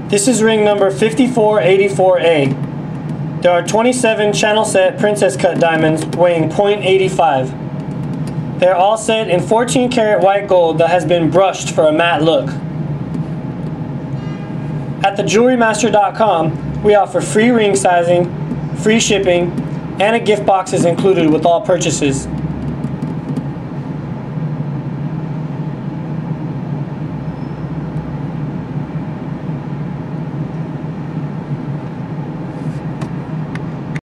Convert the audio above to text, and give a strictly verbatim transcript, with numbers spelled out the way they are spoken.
This is ring number fifty-four eighty-four A. There are twenty-seven channel set princess cut diamonds weighing zero point eight five. They're all set in fourteen karat white gold that has been brushed for a matte look. At The Jewelry Master dot com, we offer free ring sizing, free shipping, and a gift box is included with all purchases.